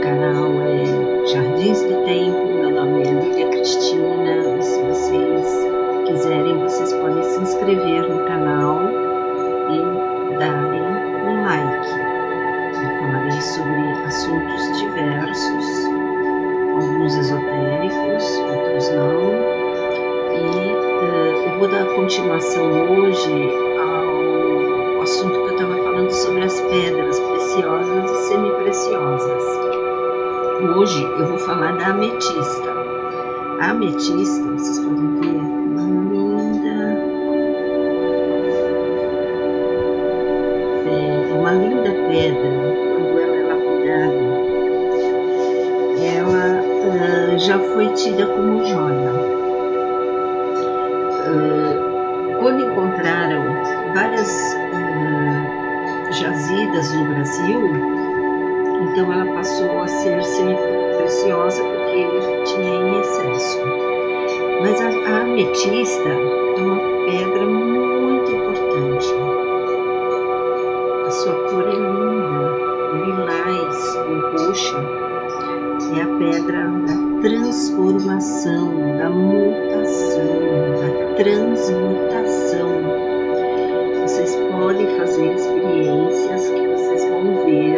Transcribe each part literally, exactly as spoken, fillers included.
canal é Jardins do Tempo, meu nome é Lídia Cristina, e se vocês quiserem, vocês podem se inscrever no canal e darem um like. Eu falarei sobre assuntos diversos, alguns esotéricos, outros não, e uh, eu vou dar continuação hoje ao assunto que eu estava falando sobre as pedras preciosas e semi-preciosas. Hoje eu vou falar da ametista. A ametista, vocês podem ver, uma linda, é uma linda pedra. Quando ela é lapidada, ela uh, já foi tida como joia. Uh, quando encontraram várias uh, jazidas no Brasil, então ela passou a ser semi-preciosa porque tinha em excesso. Mas a, a ametista é uma pedra muito importante. A sua cor é linda, lilás ou roxa. É a pedra da transformação, da mutação, da transmutação. Vocês podem fazer experiências que vocês vão ver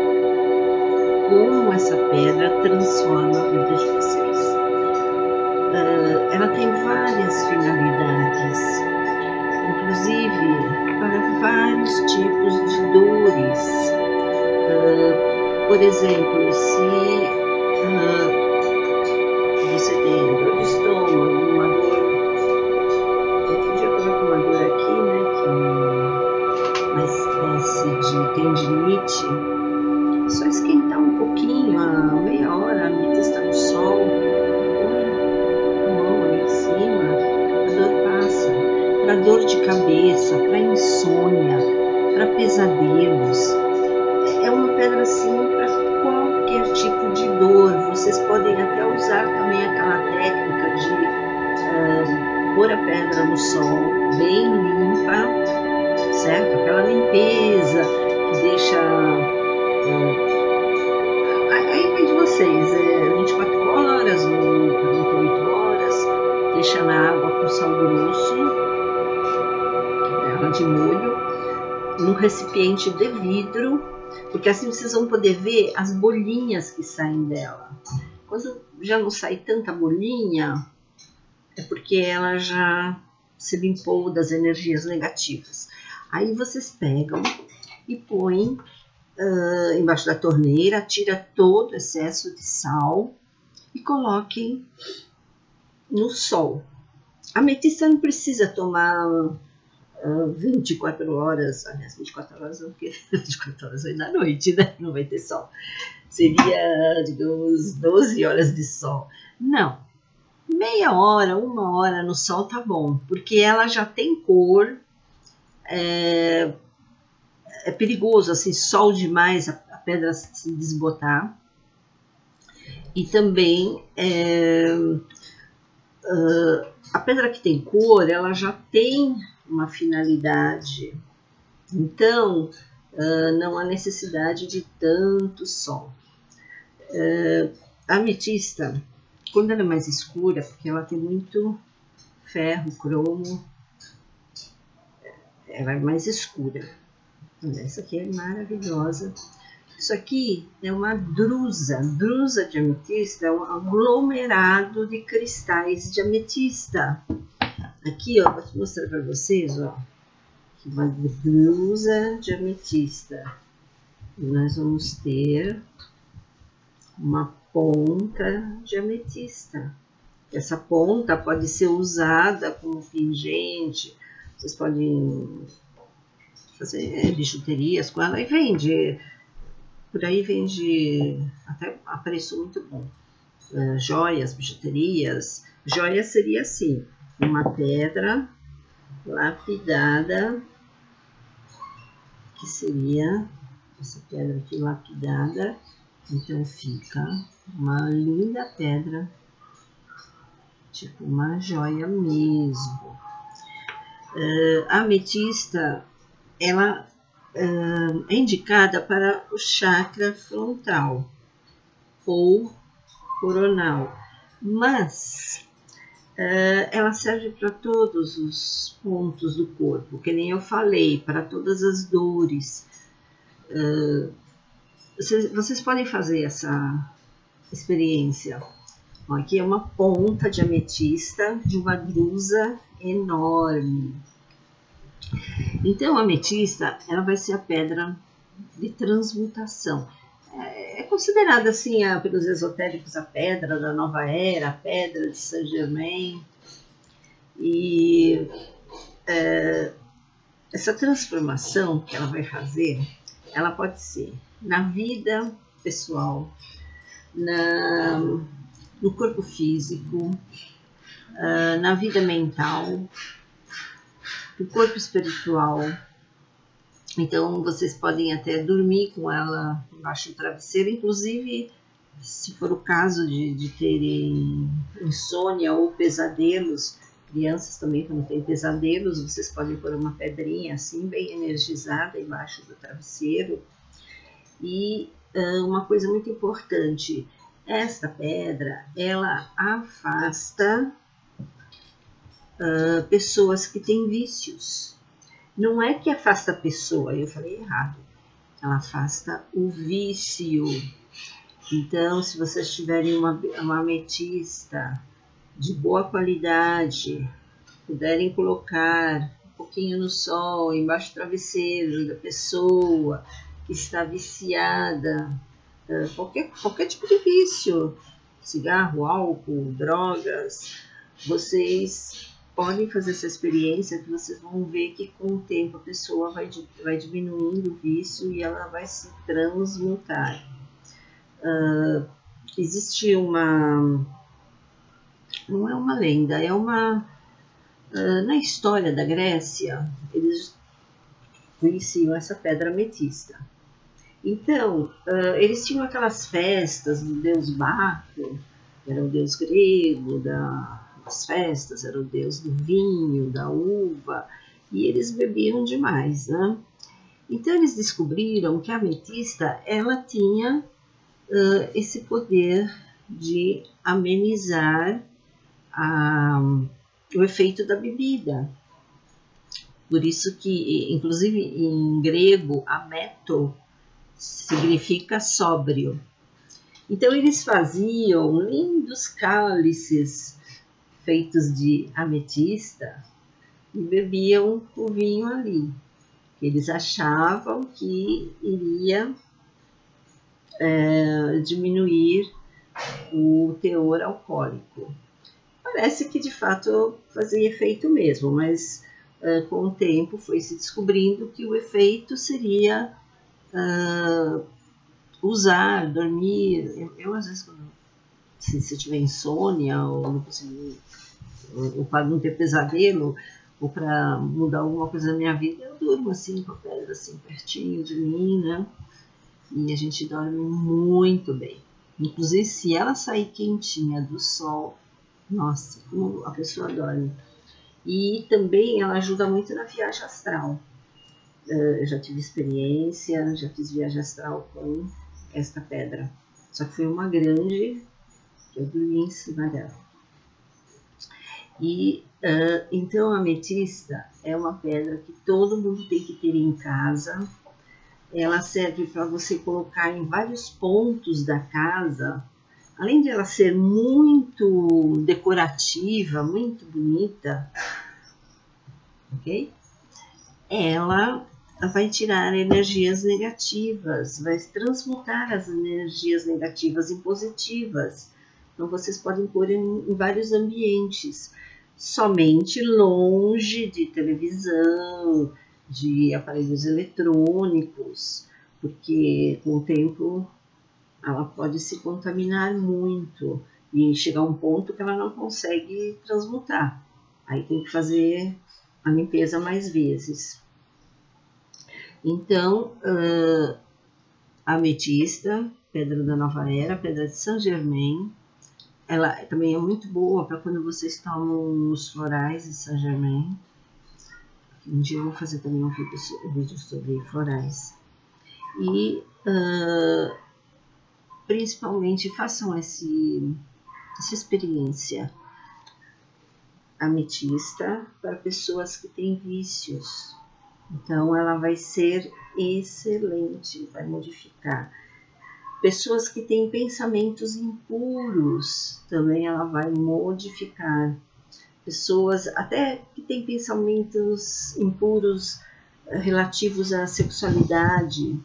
como essa pedra transforma a vida de vocês. Uh, ela tem várias finalidades, inclusive para vários tipos de dores. Uh, por exemplo, se uh, você tem dor de estômago, uma dor, outro dia eu estava com uma dor aqui, né, que é uma espécie de tendinite. É só esquentar um pouquinho, a meia hora, a ametista no sol, põe a mão ali em cima, a dor passa. Para dor de cabeça, para insônia, para pesadelos. É uma pedra assim para qualquer tipo de dor. Vocês podem até usar também aquela técnica de uh, pôr a pedra no sol bem limpa, certo? Aquela limpeza que deixa... Uh, aí vem de vocês, é vinte e quatro horas ou quarenta e oito horas, deixa na água com sal grosso, ela de molho, num recipiente de vidro, porque assim vocês vão poder ver as bolinhas que saem dela. Quando já não sai tanta bolinha, é porque ela já se limpou das energias negativas. Aí vocês pegam e põem Uh, embaixo da torneira, tira todo o excesso de sal e coloquem no sol. A ametista não precisa tomar uh, vinte e quatro horas, aliás, vinte e quatro horas não, porque vinte e quatro horas é da noite, né? Não vai ter sol. Seria, digamos, doze horas de sol. Não, meia hora, uma hora no sol tá bom, porque ela já tem cor. É, É perigoso, assim, sol demais, a, a pedra se desbotar. E também, é, uh, a pedra que tem cor, ela já tem uma finalidade. Então, uh, não há necessidade de tanto sol. Uh, a ametista, quando ela é mais escura, porque ela tem muito ferro, cromo, ela é mais escura. Essa aqui é maravilhosa. Isso aqui é uma drusa. Drusa de ametista é um aglomerado de cristais de ametista. Aqui, ó, vou mostrar para vocês, ó. Uma drusa de ametista. E nós vamos ter uma ponta de ametista. Essa ponta pode ser usada como pingente. Vocês podem fazer bijuterias com ela e vende, por aí vende até a preço muito bom. Uh, joias, bijuterias. Joia seria assim, uma pedra lapidada, que seria essa pedra aqui lapidada, então fica uma linda pedra, tipo uma joia mesmo. Uh, a ametista, ela uh, é indicada para o chakra frontal. ou coronal, mas uh, ela serve para todos os pontos do corpo, que nem eu falei, para todas as dores. Uh, vocês, vocês podem fazer essa experiência. Aqui é uma ponta de ametista de uma drusa enorme. Então, a ametista, ela vai ser a pedra de transmutação. É considerada assim, a, pelos esotéricos, a pedra da nova era, a pedra de Saint-Germain. E é, essa transformação que ela vai fazer, ela pode ser na vida pessoal, na, no corpo físico, uh, na vida mental, no corpo espiritual. Então, vocês podem até dormir com ela embaixo do travesseiro, inclusive, se for o caso de, de terem insônia ou pesadelos, crianças também, quando têm pesadelos, vocês podem pôr uma pedrinha assim, bem energizada, embaixo do travesseiro. E uh, uma coisa muito importante, esta pedra, ela afasta uh, pessoas que têm vícios. Não é que afasta a pessoa, eu falei errado, ela afasta o vício. Então, se vocês tiverem uma, uma ametista de boa qualidade, puderem colocar um pouquinho no sol, embaixo do travesseiro da pessoa que está viciada, qualquer, qualquer tipo de vício, cigarro, álcool, drogas, vocês podem fazer essa experiência que vocês vão ver que com o tempo a pessoa vai, vai diminuindo o vício e ela vai se transmutar. Uh, existe uma, não é uma lenda, é uma, uh, na história da Grécia, eles conheciam essa pedra ametista. Então, uh, eles tinham aquelas festas do deus Baco, que era o deus grego da... as festas, era o deus do vinho, da uva, e eles bebiam demais, né? Então eles descobriram que a ametista, ela tinha uh, esse poder de amenizar a, o efeito da bebida. Por isso que, inclusive em grego, ameto significa sóbrio. Então eles faziam lindos cálices feitos de ametista e bebiam o vinho ali. Eles achavam que iria é, diminuir o teor alcoólico. Parece que de fato fazia efeito mesmo, mas é, com o tempo foi se descobrindo que o efeito seria é, usar, dormir. Eu, eu às vezes, quando, se, se tiver insônia ou não conseguir, ou para não ter pesadelo, ou para mudar alguma coisa na minha vida, eu durmo assim, com a pedra assim, pertinho de mim, né? E a gente dorme muito bem. Inclusive, se ela sair quentinha do sol, nossa, como a pessoa dorme. E também ela ajuda muito na viagem astral. Eu já tive experiência, já fiz viagem astral com esta pedra. Só que foi uma grande, eu dormi em cima dela. E uh, então a ametista é uma pedra que todo mundo tem que ter em casa. Ela serve para você colocar em vários pontos da casa. Além de ela ser muito decorativa, muito bonita, ok? Ela vai tirar energias negativas, vai transmutar as energias negativas em positivas. Então vocês podem pôr em, em vários ambientes, somente longe de televisão, de aparelhos eletrônicos, porque com o tempo ela pode se contaminar muito e chegar a um ponto que ela não consegue transmutar. Aí tem que fazer a limpeza mais vezes. Então, uh, a ametista, pedra da nova era, pedra de Saint-Germain, ela também é muito boa para quando vocês tomam os florais de Saint-Germain. Um dia eu vou fazer também um vídeo, um vídeo sobre florais. E uh, principalmente façam esse, essa experiência ametista para pessoas que têm vícios. Então ela vai ser excelente, vai modificar. Pessoas que têm pensamentos impuros, também ela vai modificar. Pessoas até que têm pensamentos impuros relativos à sexualidade,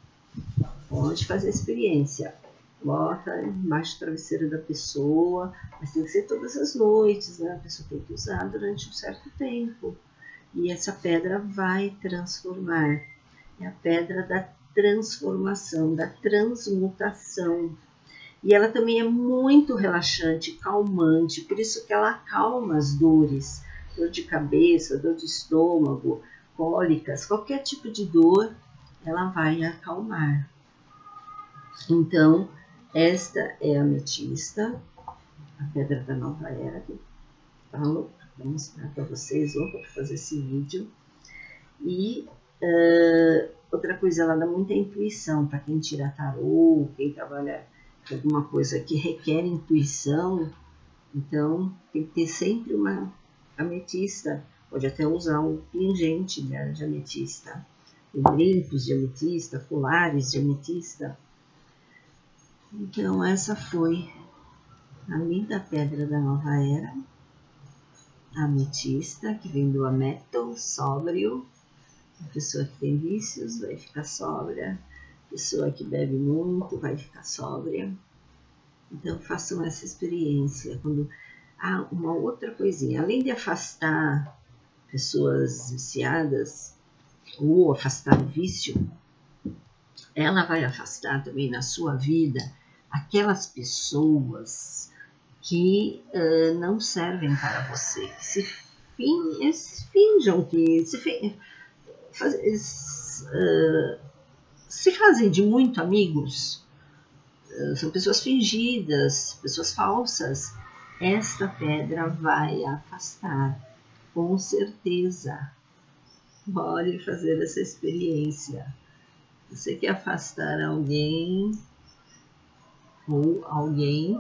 pode fazer a experiência. Bota embaixo do travesseiro da pessoa, mas tem que ser todas as noites, né? A pessoa tem que usar durante um certo tempo. E essa pedra vai transformar. É a pedra da transformação, da transmutação. E ela também é muito relaxante, calmante, por isso que ela acalma as dores, dor de cabeça, dor de estômago, cólicas, qualquer tipo de dor, ela vai acalmar. Então, esta é a ametista, a pedra da nova era, que eu falo para mostrar para vocês, ou para fazer esse vídeo. E uh, outra coisa, ela dá muita intuição para quem tira tarô, quem trabalha com alguma coisa que requer intuição. Então, tem que ter sempre uma ametista. Pode até usar um pingente de ametista, brincos de ametista, colares de ametista. Então, essa foi a linda pedra da nova era, a ametista, que vem do ameto, sóbrio. A pessoa que tem vícios vai ficar sóbria, a pessoa que bebe muito vai ficar sóbria. Então, façam essa experiência. Quando ah, uma outra coisinha, além de afastar pessoas viciadas ou afastar o vício, ela vai afastar também na sua vida aquelas pessoas que uh, não servem para você, que se, fin, se finjam que se, faz, uh, se fazem de muito amigos, uh, são pessoas fingidas, pessoas falsas. Esta pedra vai afastar, com certeza. Pode fazer essa experiência. Você quer afastar alguém ou alguém,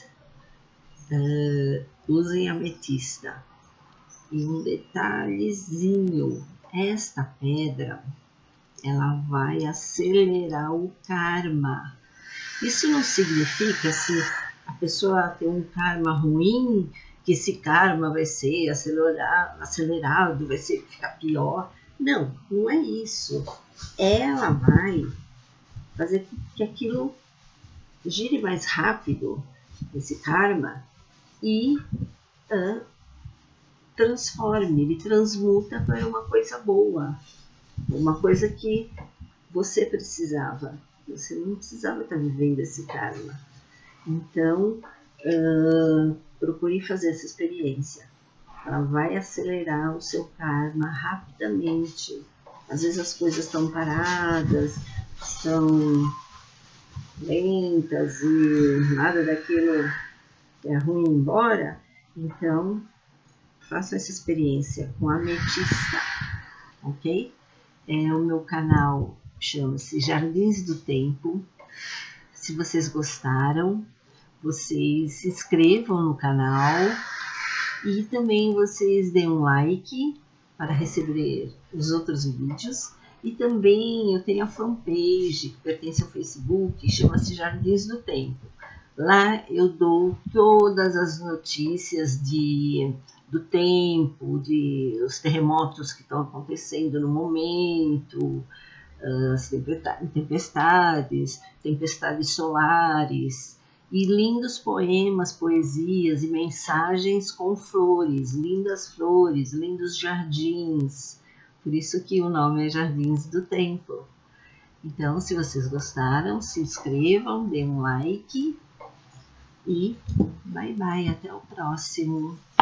uh, usem ametista. E um detalhezinho, esta pedra, ela vai acelerar o karma. Isso não significa, se a pessoa tem um karma ruim, que esse karma vai ser acelerado, acelerado vai ser, ficar pior. Não, não é isso. Ela vai fazer que aquilo gire mais rápido, esse karma, e uh, transforme, ele transmuta para uma coisa boa, uma coisa que você precisava. Você não precisava estar vivendo esse karma. Então, uh, procure fazer essa experiência. Ela vai acelerar o seu karma rapidamente. Às vezes as coisas estão paradas, estão lentas e nada daquilo é ruim embora. Então, faça essa experiência com a ametista, ok? É, o meu canal chama-se Jardins do Tempo. Se vocês gostaram, vocês se inscrevam no canal e também vocês deem um like para receber os outros vídeos. E também eu tenho a fanpage que pertence ao Facebook, chama-se Jardins do Tempo. Lá eu dou todas as notícias de, do tempo, de os terremotos que estão acontecendo no momento, as tempestades, tempestades solares, e lindos poemas, poesias e mensagens com flores, lindas flores, lindos jardins. Por isso que o nome é Jardins do Tempo. Então, se vocês gostaram, se inscrevam, deem um like e bye bye, até o próximo.